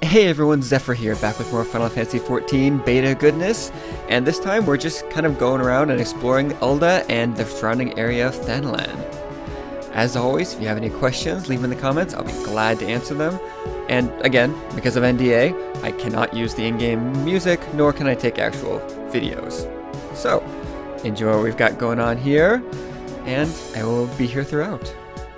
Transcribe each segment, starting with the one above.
Hey everyone, Zephyr here, back with more Final Fantasy XIV beta goodness, and this time we're just kind of going around and exploring Ul'dah and the surrounding area of Thanalan. As always, if you have any questions, leave them in the comments, I'll be glad to answer them. And again, because of NDA, I cannot use the in-game music, nor can I take actual videos. So, enjoy what we've got going on here, and I will be here throughout.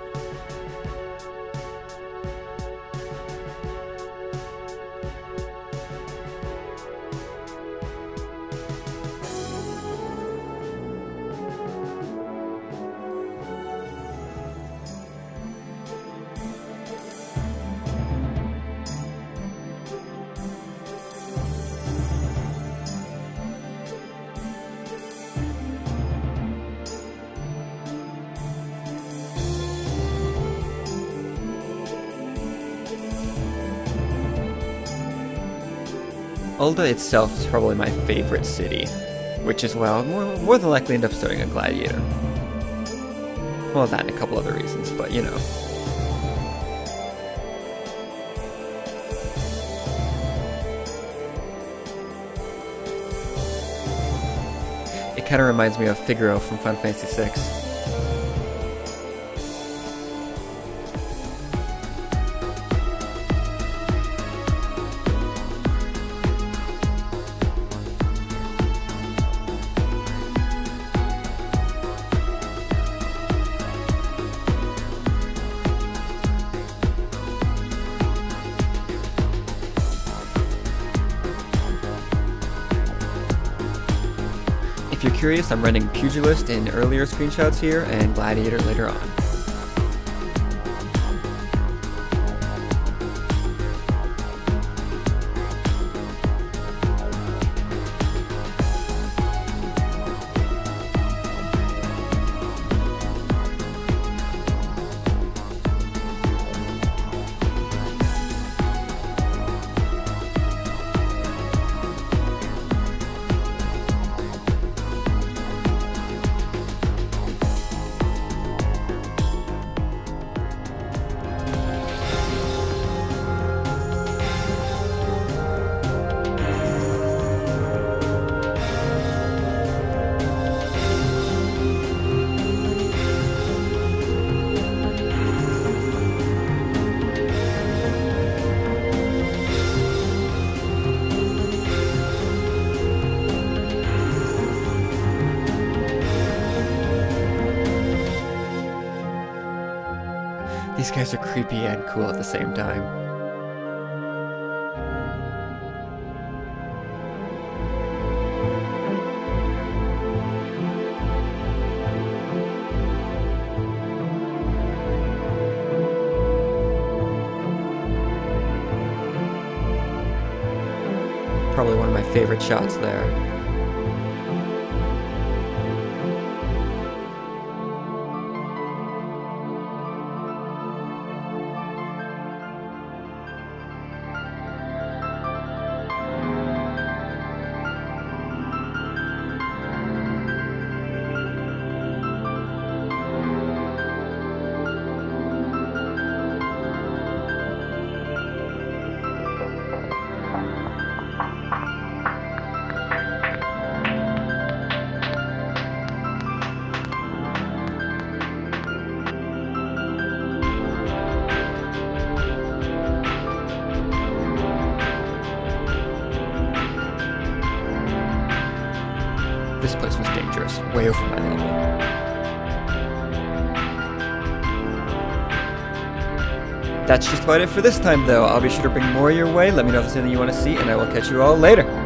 Ul'dah itself is probably my favorite city, which is, well, more than likely end up starting a gladiator. Well, that and a couple other reasons, but you know. It kind of reminds me of Figaro from Final Fantasy VI. If you're curious, I'm running Pugilist in earlier screenshots here, and Gladiator later on. These guys are creepy and cool at the same time. Probably one of my favorite shots there. This place was dangerous, way over my level. That's just about it for this time though. I'll be sure to bring more your way. Let me know if there's anything you want to see, and I will catch you all later.